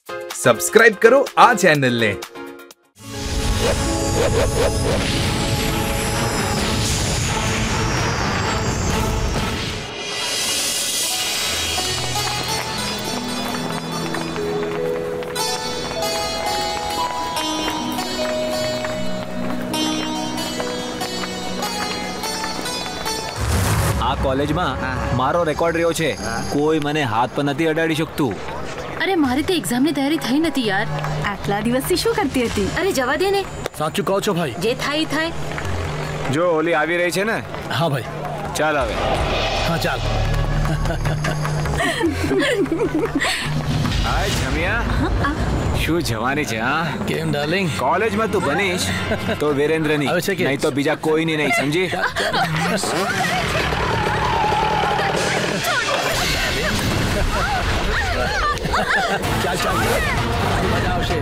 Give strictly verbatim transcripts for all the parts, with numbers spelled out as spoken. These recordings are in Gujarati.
સબસ્ક્રાઇબ કરો આ ચેનલને। આ કોલેજમાં મારો રેકોર્ડ રહ્યો છે, કોઈ મને હાથ પર નથી અડાડી શકતું। અરે મારી તો એક્ઝામની તૈયારી થઈ નથી યાર। આટલા દિવસથી શું કરતી હતી? અરે જવા દે ને। સાચું કહો છો ભાઈ? જે થાય થાય। જો ઓલી આવી રહી છે ને? હા ભાઈ, ચાલ હવે। હા ચાલ। હાય જમિયા, શું જવાની છે? હા કેમ ડાર્લિંગ? કોલેજમાં તું બનીશ તો વિરેન્દ્રની, નહીં તો બીજા કોઈની નહીં, સમજી? ચાલ ચાલ, મજા આવશે।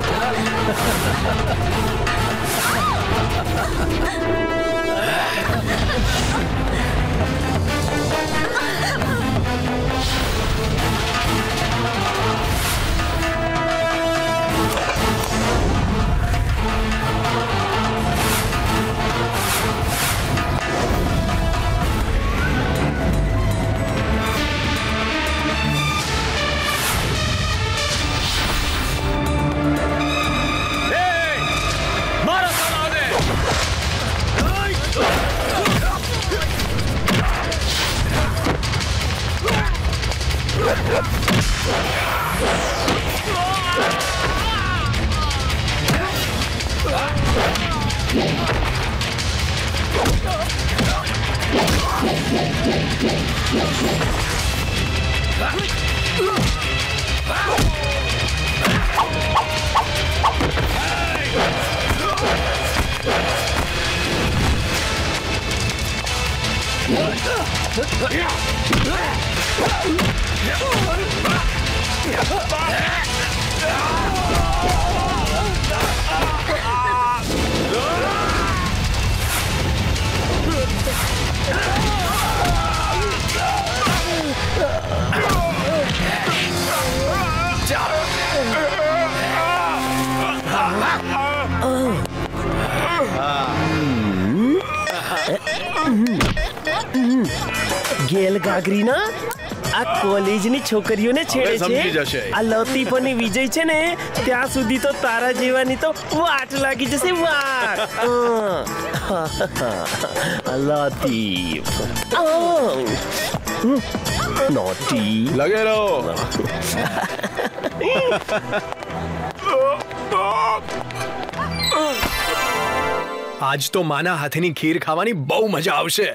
ગેલ ગાગરીના આ કોલેજની છોકરીઓને છેડે છે। આ લતીફની વિજય છે ને ત્યાં સુધી તો તારા જેવાની તો વાટ લાગી જશે, વાટ। લતીફ નોટી લગે રહો। આજ તો માના હાથની ખીર ખાવાની બહુ મજા આવશે।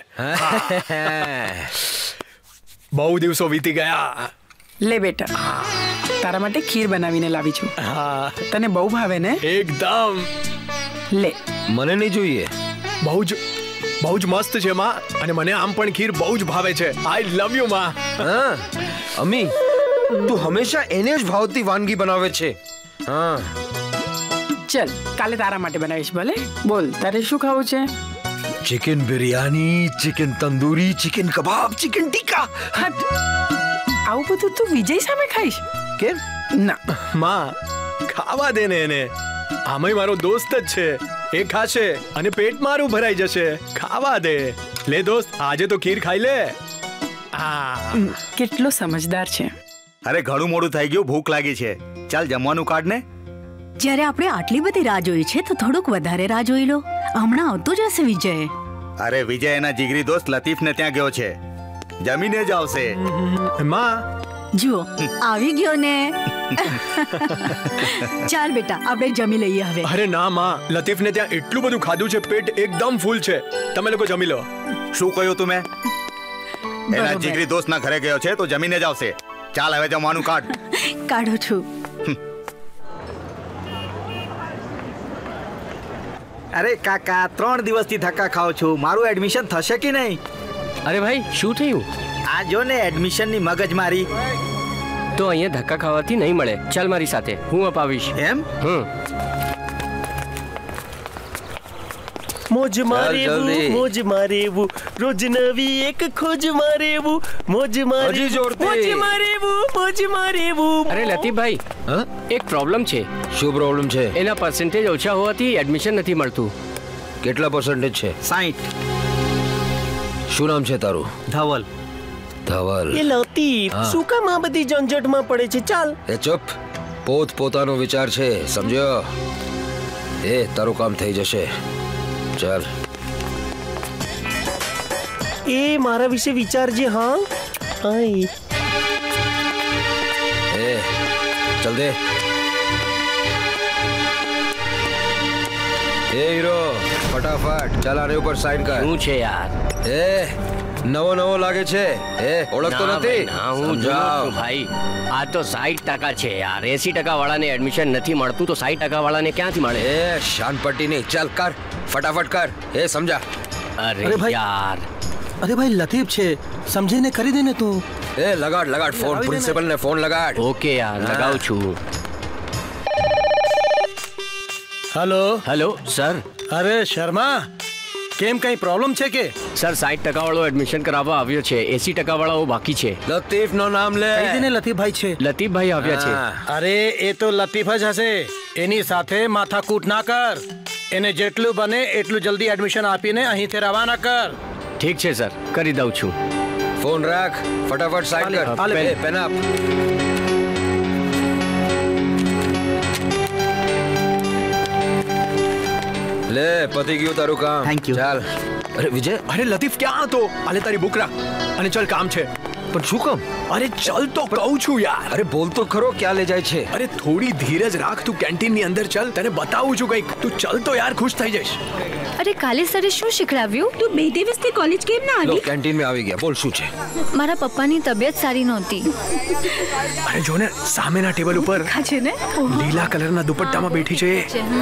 બહુ દિવસો વીતી ગયા। લે બેટા, તારા માટે ખીર બનાવીને લાવી છું। તને બહુ ભાવે ને? એકદમ। લે, મને નહીં જોઈએ। બહુ જ બહુ જ મસ્ત છે માં, અને મને આમ પણ ખીર બહુ જ ભાવે છે। આઈ લવ યુ માં। હા અમ્મી, તું હંમેશા એને જ ભાવતી વાનગી બનાવે છે। હા ચલ કાલે તારા માટે બનાવીશ। ભલે બોલ, તારે શું ખાવું છે? Chicken biryani, chicken tandoori, chicken kebab, chicken tikka. હટ, આવું બધું તું વિજય સામે ખાઈશ? કેમ ના માં, ખાવા દે ને એને। આમાંય મારો દોસ્ત જ છે, એ ખાશે અને પેટ મારું ભરાઈ જશે। ખાવા દે। લે દોસ્ત, આજે તો ખીર ખાઈ લે। આ કેટલો સમજદાર છે। અરે ઘણું મોડું થઈ ગયું, ભૂખ લાગી છે, ચાલ જમવાનું કાઢ ને। જ્યારે આપણે આટલી બધી રાહ જોઈ છે તો થોડુંક વધારે રાહ જોઈ લો, હમણાં આવતો જ હશે વિજય। અરે વિજય એના જીગરી દોસ્ત લતીફને ત્યાં ગયો છે, જમીને જ આવશે। માં જુઓ આવી ગયો ને। ચાલ બેટા, આપણે જમી લઈએ હવે। અરે ના માં, લતીફને ત્યાં એટલું બધું ખાધું છે, પેટ એકદમ ફૂલ છે, તમે લોકો જમી લો। શું કહ્યું તું મેં? એના જીગરી દોસ્તના ઘરે ગયો છે તો જમીને જ આવશે। ચાલ હવે જમવાનું કાઢ। કાઢું છું। અરે કાકા, ત્રણ દિવસથી ધક્કા ખાવ છું, મારું એડમિશન થશે કે નહીં? અરે ભાઈ, શું થયું? આ જો ને એડમિશનની મગજમારી। તો અહીંયા ધક્કા ખાવાથી નહીં મળે, ચાલ મારી સાથે, હું અપાવીશ। એમ? હમ મોજ મારેવું મોજ મારેવું રોજ નવી એક ખોજ મારેવું મોજ મારેવું મોજ મારેવું મોજ મારેવું. અરે લતીફભાઈ, હા એક પ્રોબ્લેમ છે. શું પ્રોબ્લેમ છે? એના પર્સન્ટેજ ઓછા હોવાથી એડમિશન નથી મળતું. કેટલા પર્સન્ટેજ છે? સાઠ. શું નામ છે તારું? ધવલ. ધવલ. એ લતીફ શું કામ આ બધી ઝંઝટમાં પડે છે? ચાલ. એ ચૂપ. પોત પોતાનો વિચાર છે, સમજ્યો? એ તારું કામ થઈ જશે. ચાલ. એ મારા વિશે વિચારજે. હા આય એ ચલ દે. એ હીરો ફટાફટ ચાલ આને ઉપર સાઈન કર. શું છે યાર? એ નવો નવો લાગે છે. એ ઓળખતો નથી? હું જાઉં ભાઈ. આ તો સાઠ ટકા છે યાર. એસી ટકા વાળાને એડમિશન નથી મળતું તો સાઠ ટકા વાળાને ક્યાંથી મળે? એ શાનપટ્ટી નહીં. ચાલ કર ફટાફટ કર. એ સમજા. અરે યાર. અરે ભાઈ લતીફ છે, સમજીને કરી દે ને તું. એ લગાડ લગાડ ફોન. પ્રિન્સિપલ ને ફોન લગાડ. ઓકે યાર લગાવું છું. હેલો. Hello sir. અરે શર્મા, કેમ કઈ પ્રોબ્લેમ છે કે? સર સાઠ ટકા વાળો એડમિશન કરાવવા આવ્યો છે, એસી ટકા વાળાઓ બાકી છે. લતીફ નો નામ લે. કહી દે ને લતીફભાઈ છે. લતીફભાઈ આવ્યા છે. અરે એ તો લતીફ જ હશે. એની સાથે માથાકૂટ ના કર. એને જેટલું બને એટલું જલ્દી એડમિશન આપીને અહીંથી રવાના કર. ઠીક છે સર, કરી દઉં છું. ફોન રાખ, ફટાફટ સાઈન કર. પેન આપ. લે પતી ગયું તારું કામ. Thank you. ચાલ. અરે વિજય. અરે લતીફ ક્યાં હતો? આલે તારી બુક રાખ અને ચલ કામ છે. પણ શું કામ? અરે ચલ તો કહું છું યાર. અરે બોલ તો ખરો, ક્યાં લઈ જાય છે? અરે થોડી ધીરજ રાખ. તું કેન્ટીન ની અંદર ચલ, તને બતાવું છું કઈક. તું ચલ તો યાર, ખુશ થઈ જઈશ. અરે કાલે સરે શું શીખડાવ્યું? તું બે દિવસથી કોલેજ કેમ ના લો આવી? કેન્ટીન માં આવી ગયા. બોલ શું છે? મારા પપ્પાની તબિયત સારી નહોતી. અરે જો ને સામેના ટેબલ ઉપર છે ને લીલા કલરના દુપટ્ટામાં બેઠી છે.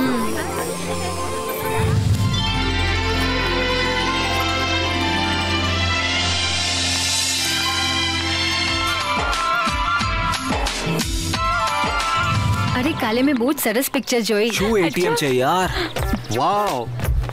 અરે કાલે મેં બહુ જ સરસ પિક્ચર જોઈ. શું એટીએમ છે યાર? વાવ.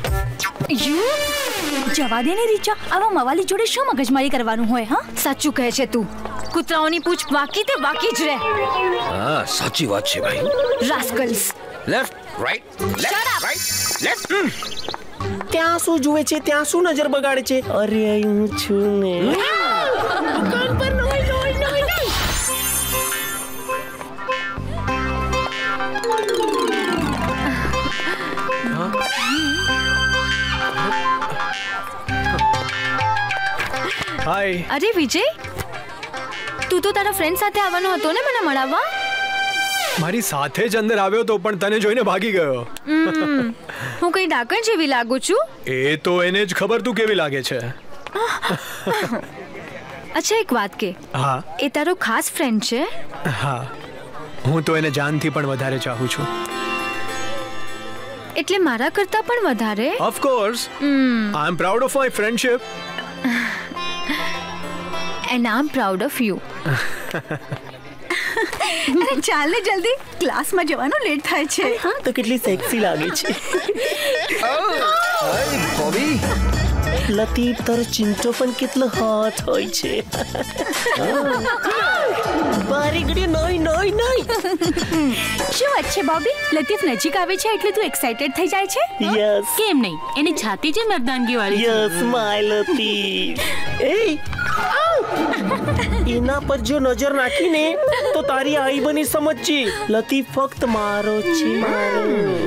જવા દે ને રીચા, આવા મવાલી જોડે શું મગજમારી કરવાનું હોય? હા સાચું કહે છે તું. કૂતરાઓની પૂંછ વાકી તે વાકી જ રહે. હા સાચી વાત છે ભાઈ. Rascals. Left right left right left. ત્યાં શું જુએ છે? ત્યાં શું નજર બગાડે છે? અરે હું છું ને. કાન પર નોય નોય નોય. હાય. અરે વિજય, તું તો તારા ફ્રેન્ડ સાથે આવવાનો હતો ને મને મળવા? મારી સાથે જ અંદર આવ્યો તો પણ તને જોઈને ભાગી ગયો. હું કઈ ડાકણ જેવી લાગુ છું? એ તો એને જ ખબર તું કેવી લાગે છે. અચ્છા એક વાત કે, હા એ તારો ખાસ ફ્રેન્ડ છે? હા, હું તો એને જાનથી પણ વધારે ચાહું છું. એટલે મારા કરતા પણ વધારે? Of course. I am proud of my friendship. And I am proud of you. અરે ચાલ ને જલ્દી, ક્લાસમાં જવાનું લેટ થાય છે. હા તો કેટલી સેક્સી લાગે છે. હાય બોબી. લતીફ તારો ચિંતો પણ કેટલો હોટ હોય છે. બારી ગડી નોય નોય નોય. શું વાત છે બોબી? લતીફ નજીક આવે છે એટલે તું એક્સાઇટેડ થઈ જાય છે? યસ. કેમ નહીં, એની છાતી જે મર્દાનગી વાળી છે. Yes my Latif. એ એના પર જો નજર નાખીને તો તારી આઈ બની સમજજી. લતીફ ફક્ત મારો છે મારો.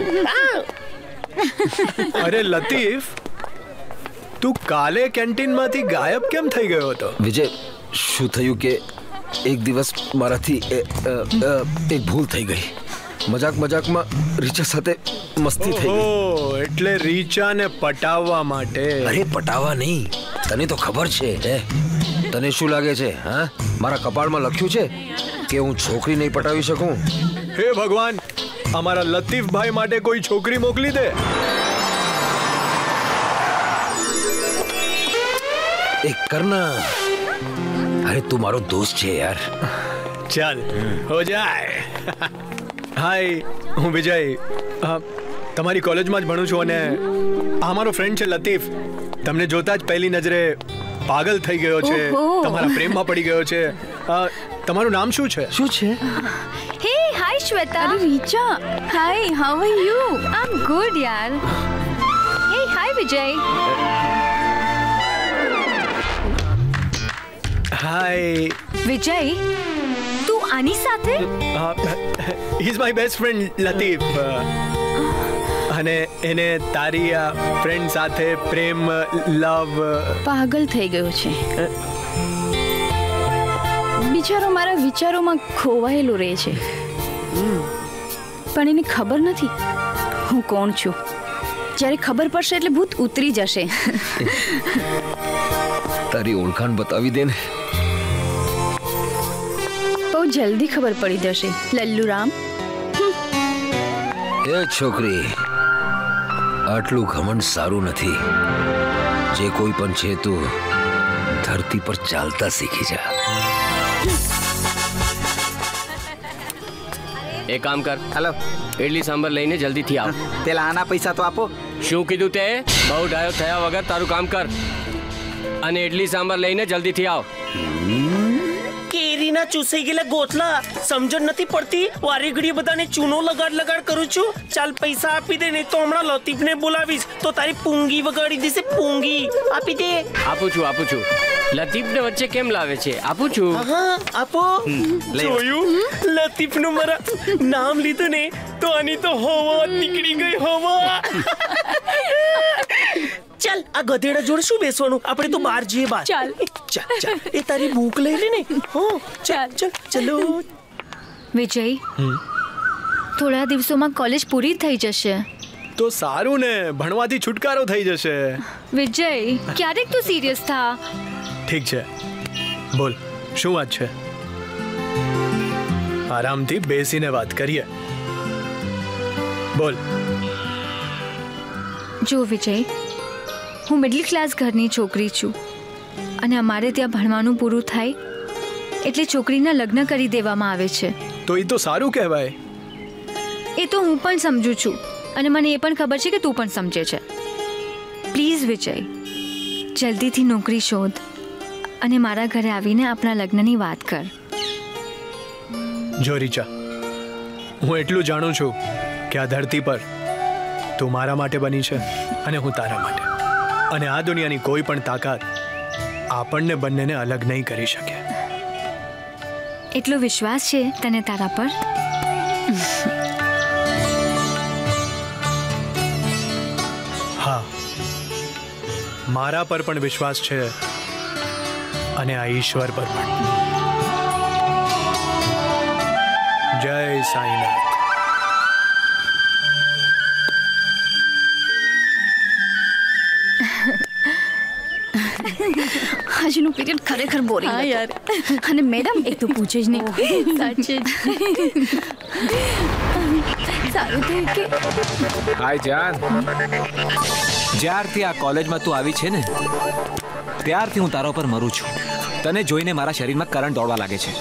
અરે લતીફ, તું કાલે કેન્ટીનમાંથી ગાયબ કેમ થઈ ગયો હતો? વિજય શું થયું કે એક દિવસ મારાથી એક ભૂલ થઈ ગઈ. મજાક મજાકમાં રીચા સાથે મસ્તી થઈ ગઈ. ઓ એટલે રીચાને પટાવવા માટે? અરે પટાવવા નહીં, તને તો ખબર છે. એ તને શું લાગે છે? હા મારા કપાળમાં લખ્યું છે કે હું છોકરી નહીં પટાવી શકું? હે ભગવાન, અમારા લતીફભાઈ માટે કોઈ છોકરી મોકલી દે. એક કરના. અરે તું મારો દોસ્ત છે યાર. ચાલ હો જાય. હાય, હું વિજય. તમારી કોલેજમાં જ ભણું છું અને આ મારો ફ્રેન્ડ છે લતીફ. તમને જોતા જ પહેલી નજરે પાગલ થઈ ગયો છે, તમારા પ્રેમમાં પડી ગયો છે. તમારું નામ શું છે? શું છે? હે હાય શ્વેતા. અરે Richa, hi, how are you? I am good યાર. Hey hi Vijay. Hi Vijay, તું આની સાથે? He is my best friend Latif. અને એને તારી આ ફ્રેન્ડ સાથે પ્રેમ લવ પાગલ થઈ ગયો છે. બિચારો મારા વિચારોમાં ખોવાયેલો રહે છે, પણ એને ખબર નથી હું કોણ છું. જ્યારે ખબર પડશે એટલે ભૂત ઉતરી જશે. તારી ઓળખાણ બતાવી દે ને. બહુ જલ્દી ખબર પડી જશે લલ્લુરામ. એ છોકરી, આટલું ઘમંડ સારું નથી. જે કોઈ પણ છે તું ધરતી પર ચાલતા શીખી જા. એક કામ કર, હેલો, ઇડલી સાંભર લઈને જલ્દીથી આવ. પેલા આના પૈસા તો આપો. શું કીધું તે? બહુ ડાયો થયા વગર તારું કામ કર અને ઇડલી સાંભર લઈને જલ્દીથી આવ. કેરીના ચૂસાઈ ગયેલા ગોથલા સમજણ નથી પડતી. વારે ઘડીએ બધાને ચૂનો લગાડ લગાડ કરું છું. ચાલ પૈસા આપી દે, નહીં તો હમણાં લતીફને બોલાવીશ તો તારી પૂંગી વગાડી દેશે. પૂંગી આપી દે. આપું છું આપું છું. લતીફને વચ્ચે કેમ લાવે છે? આપું છું. હા આપો. જોયું? લતીફનું મારા નામ લીધું ને તો આની તો હવા નીકળી ગઈ. હવા. ચાલ આ ગધેડા જોડે શું બેસવાનું, આપણે તો બહાર જઈએ. બહાર ચાલ ચાલ ચાલ. એ તારી બુક લઈ લે ને. હો ચાલ ચાલ ચલો. વિજય, થોડા દિવસોમાં કોલેજ પૂરી થઈ જશે. તો સારું ને, ભણવાથી છુટકારો થઈ જશે. વિજય, ક્યારેક તું સિરિયસ થા. ઠીક છે, બોલ શું વાત છે? આરામથી બેસીને વાત કરીએ. બોલ. જો વિજય, હું મિડલ ક્લાસ ઘરની છોકરી છું અને અમારે ત્યાં ભણવાનું પૂરું થાય એટલે છોકરીના લગ્ન કરી દેવામાં આવે છે. તો એ તો સારું કહેવાય. એ તો હું પણ સમજુ છું અને મને એ પણ ખબર છે કે તું પણ સમજે છે. પ્લીઝ વિજય, જલ્દીથી નોકરી શોધ અને મારા ઘરે આવીને આપણા લગ્નની વાત કર. જો રીચા, હું એટલું જાણું છું કે આ ધરતી પર તું મારા માટે બની છે અને હું તારા માટે. અને આ દુનિયાની કોઈ પણ તાકાત આપણને બંનેને અલગ નહીં કરી શકે. એટલો વિશ્વાસ છે તને તારા પર? હા, મારા પર પણ વિશ્વાસ છે અને આ ઈશ્વર પર પણ. જય સાઈનાથ. આજનું પીરિયડ ખરેખર બોરિંગ હતું. યાર. અને મેડમ એક તો પૂછે જ નહીં. સાચે જ. સારું થયું કે. હાય જાન. જ્યારથી આ કોલેજમાં તું આવી છે ને ત્યારથી હું તારા પર મરું છું. તને જોઈને મારા શરીરમાં કરંટ દોડવા લાગે છે.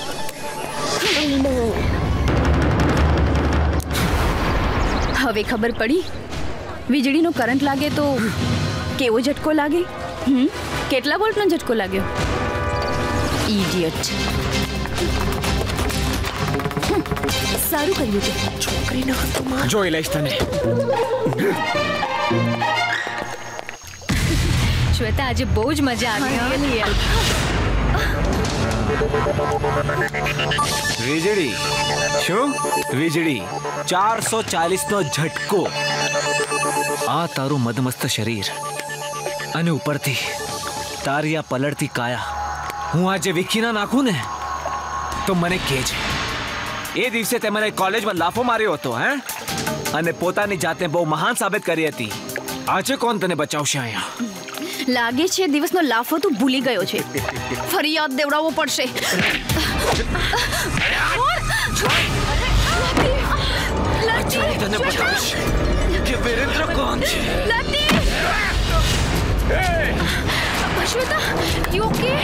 હવે ખબર પડી વીજળીનો કરંટ લાગે તો કેવો ઝટકો લાગે. હમ કેટલા વોલ્ટનો ઝટકો લાગ્યો? ઇડિયટ. સારું કર્યું તે છોકરીનો હતો. જોઈ લઈશ તને. શ્વેતા, આજે બહુ જ મજા આવી. વીજળી. શું વીજળી? ચારસો ચાલીસ નો ઝટકો. આ તારું મદમસ્ત શરીર અને ઉપરથી તારી આ પલળતી કાયા હું આજે વિખી ના નાખું ને તો મને કહેજે. એ દિવસે તે મને કોલેજમાં લાફો માર્યો હતો હે અને પોતાની જાતને બહુ મહાન સાબિત કરી હતી. આજે કોણ તને બચાવશે અહીંયા? લાગે છે દિવસનો લાફો તું ભૂલી ગયો છે. ફરી યાદ દેવડાવવો પડશે. તને બતાવીશ કે વીરેન્દ્ર કોણ છે. Shweta, you okay?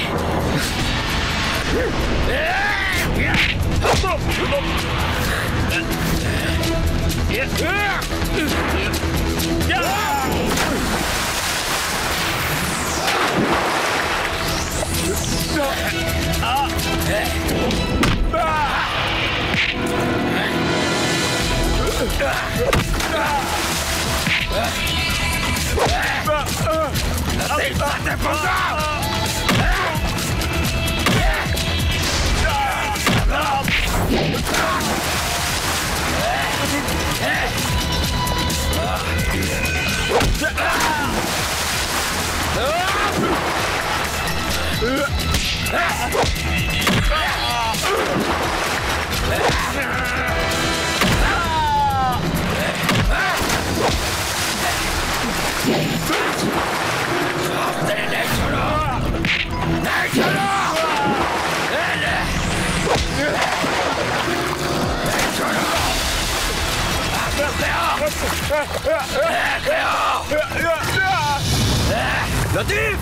लतीफ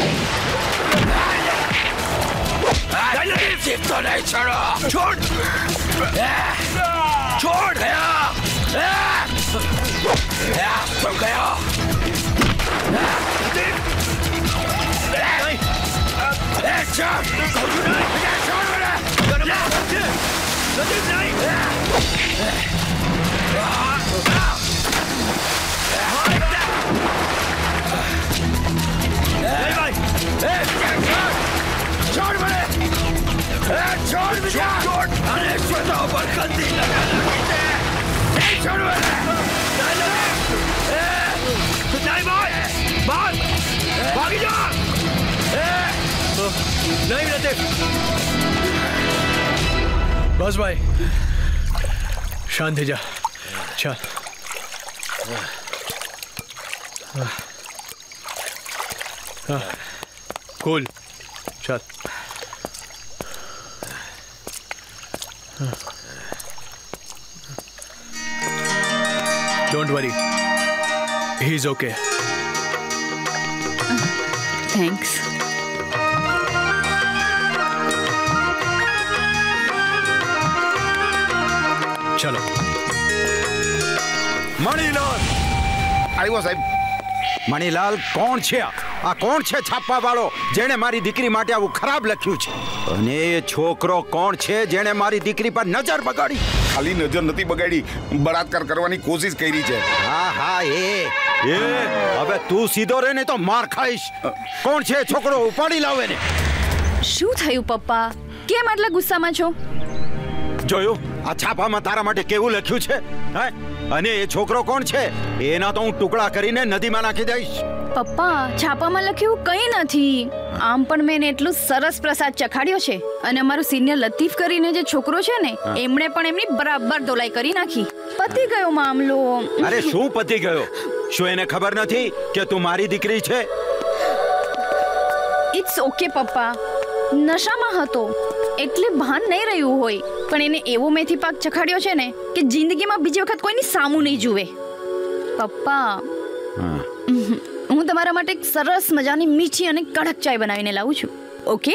लतीफ तो नहीं छोड़ो छोड़ छोड़ तुम गया छोड़ बड़े छोड़ छोड़ अरे श्वेता ऊपर गंदी लगा लगी नहीं छोड़ बड़े नहीं भाई भाग भागी जा नहीं रहते बस भाई शांति जा चल कूल चल don't worry he is okay thanks चलो મણીલાલ આવ્યો સાહેબ મણીલાલ કોણ છે આ કોણ છે છાપવા વાળો જેણે મારી દીકરી માટે આવું ખરાબ લખ્યું છે અને એ છોકરો કોણ છે જેણે મારી દીકરી પર નજર બગાડી ખાલી નજર નથી બગાડી બળાત્કાર કરવાની કોશિશ કરી છે હા હા એ એ હવે તું સીધો રહે ને તો માર ખાઈશ કોણ છે છોકરો ઉપાડી લાવે ને શું થયું પપ્પા કેમ આટલા ગુસ્સામાં છો જોયું આ છાપામાં તારા માટે કેવું લખ્યું છે હે અને એ છોકરો કોણ છે એના તો હું ટુકડા કરીને નદીમાં નાખી દઈશ પપ્પા છાપામાં લખ્યું કંઈ નથી આમ પણ મેં એટલું સરસ પ્રસાદ ચખાડ્યો છે અને અમારું સિનિયર લતીફ કરીને જે છોકરો છે ને એમણે પણ એમની બરાબર ધોલાઈ કરી નાખી પતી ગયો મામલો અરે શું પતી ગયો શું એને ખબર નથી કે તું મારી દીકરી છે ઇટ્સ ઓકે પપ્પા નશામાં હતો એટલે ભાન નહીં રહ્યું હોય પણ એને એવો મેથી પાક ચખાડ્યો છે ને કે જિંદગીમાં બીજી વખત કોઈની સામું નહીં જુએ પપ્પા હું તમારા માટે એક સરસ મજાની મીઠી અને કડક ચાય બનાવીને લાવું છું ઓકે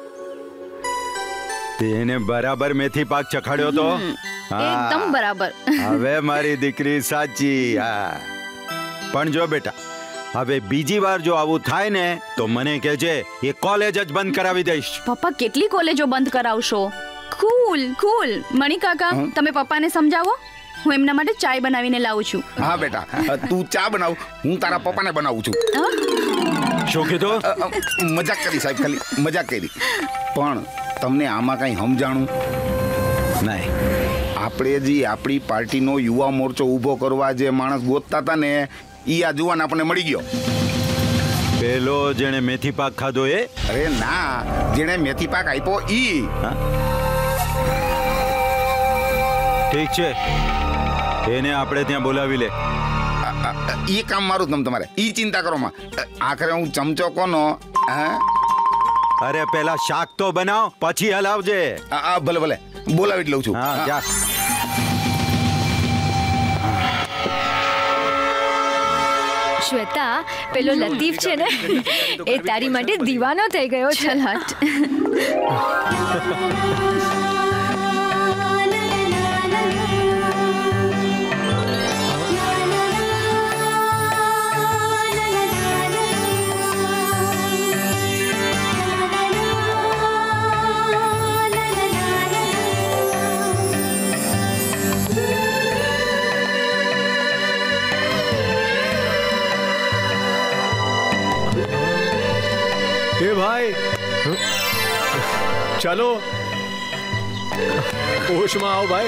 તેને બરાબર મેથી પાક ચખાડ્યો તો એકદમ બરાબર હવે મારી દીકરી સાચી હા પણ જો બેટા હવે બીજી વાર જો આવું થાય ને તો મને કહેજે એ કોલેજ જ બંધ કરાવી દઈશ પપ્પા કેટલી કોલેજો બંધ કરાવશો કૂલ કૂલ મણી કાકા તમે પપ્પાને સમજાવો હું એમના માટે ચાય બનાવીને લાવું છું હા બેટા તું ચા બનાવ હું તારા પપ્પાને બનાવું છું શું કીધું મજાક કરી સાહેબ ખાલી મજાક કરી પણ તમને આમાં કઈ સમજાણું નહીં આપણે જે આપણી પાર્ટીનો યુવા મોરચો ઊભો કરવા જે માણસ ગોતતા હતા ને ઈ આ જુવાન આપણને મળી ગયો પેલો જેણે મેથી પાક ખાધો એ અરે ના જેણે મેથી પાક આપ્યો ઈ ઠીક છે એને આપણે ત્યાં બોલાવી લે ઈ કામ મારું તમ તમારે ઈ ચિંતા કરો માં આખરે હું ચમચો કોનો અરે પેલા શાક તો બનાવ પછી હલાવજે હા ભલે ભલે બોલાવી જ લઉં છું હા જા શ્વેતા પેલો લતીફ છે ને એ તારી માટે દીવાનો થઈ ગયો છે હટ ચલો હોશમાં આવો ભાઈ.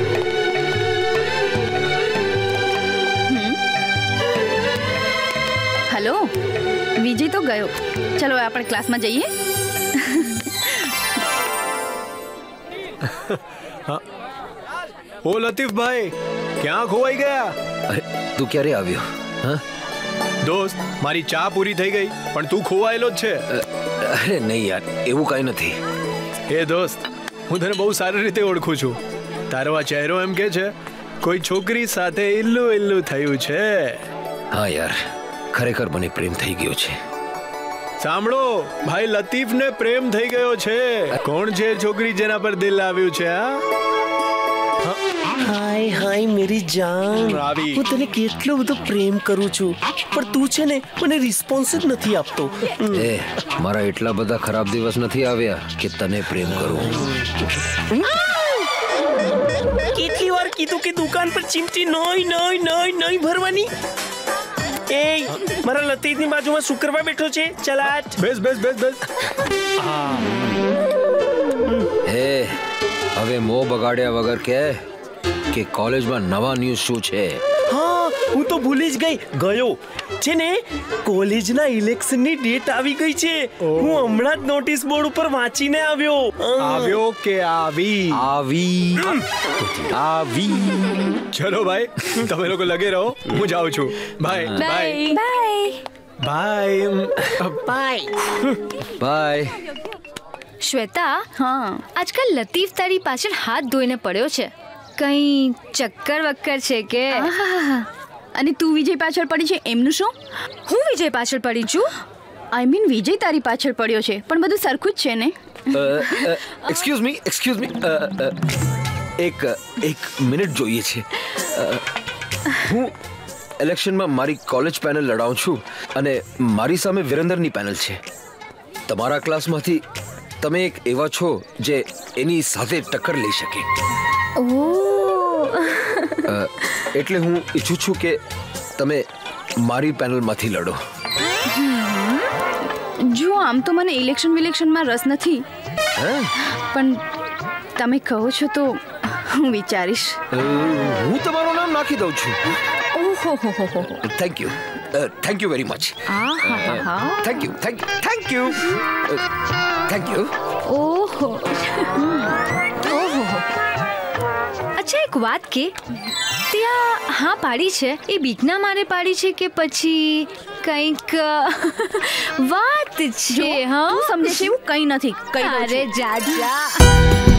હેલો, વિજય તો ગયો. ચલો હવે આપણે ક્લાસમાં જઈએ. ઓ લતીફભાઈ, ક્યાં ખોવાઈ ગયા? અરે તું ક્યારે આવ્યો? હા દોસ્ત, મારી ચા પૂરી થઈ ગઈ પણ તું ખોવાયેલો જ છે. અરે નહીં યાર, એવું કાંઈ નથી. એ દોસ્ત, હું તને બહુ સારી રીતે ઓળખું છું. તારો આ ચહેરો એમ કે છે કોઈ છોકરી સાથે ઇલ્લુ ઇલ્લુ થયું છે. હા યાર, ખરેખર મને પ્રેમ થઈ ગયો છે. સાંભળો ભાઈ, લતીફને પ્રેમ થઈ ગયો છે. કોણ છે છોકરી જેના પર દિલ આવ્યું છે? હા હાય હાય મેરી જાન, હું તને કેટલો બધો પ્રેમ કરું છું પણ તું છે ને મને રિસ્પોન્સ જ નથી આપતો. એ મારા એટલા બધા ખરાબ દિવસ નથી આવ્યા કે તને પ્રેમ કરું. કેટલી વાર કીધું કે દુકાન પર ચીમટી નહીં નહીં નહીં નહીં ભરવાની. એ મારા લતીફની બાજુમાં શુક્રવાર બેઠો છે. ચલાટ બેસ બેસ બેસ બેસ. હે હવે મો બગાડ્યા વગર કે કે કોલેજમાં નવા ન્યૂઝ શું છે? હા, હું તો ભૂલી જ ગઈ ગયો છે ને. કોલેજના ઇલેક્શનની ડેટ આવી ગઈ છે. હું હમણાં જ નોટિસ બોર્ડ ઉપર વાંચીને આવ્યો. આવ્યો કે આવી? આવી આવી. ચલો ભાઈ, તમે લોકો લગે રહો, હું જાઉં છું. Bye bye bye bye bye. Shweta, હા આજકાલ લતીફ તારી પાછળ હાથ ધોઈને પડ્યો છે. કઈ ચક્કર વક્કર છે કે? અને તું વિજય પાછળ પડી છે એમનું શું? હું વિજય પાછળ પડી છું? આઈ મીન વિજય તારી પાછળ પડ્યો છે પણ બધું સરખું જ છે ને? એક્સક્યુઝ મી એક્સક્યુઝ મી એક એક મિનિટ જોઈએ છે. હું ઇલેક્શનમાં મારી કોલેજ પેનલ લડાવું છું અને મારી સામે વિરેન્દરની પેનલ છે. તમારા ક્લાસમાંથી તમે એક એવા છો જે એની સાથે ટક્કર લઈ શકે. એટલે હું ઈચ્છું છું કે તમે મારી પેનલમાંથી લડો. જો આમ તો મને ઇલેક્શન વિલેક્શનમાં રસ નથી, પણ તમે કહો છો તો હું વિચારીશ. હું તમારું નામ નાખી દઉં છું. ઓહો, thank you thank you very much. Thank you thank you thank you thank you. ઓહો ઓહો. અચ્છા, એક વાત કે, ત્યાં હા પાડી છે એ બીકના મારે પાડી છે કે પછી કંઈક વાત છે? હા, તું સમજે છે એવું કંઈ નથી. અરે જા જા.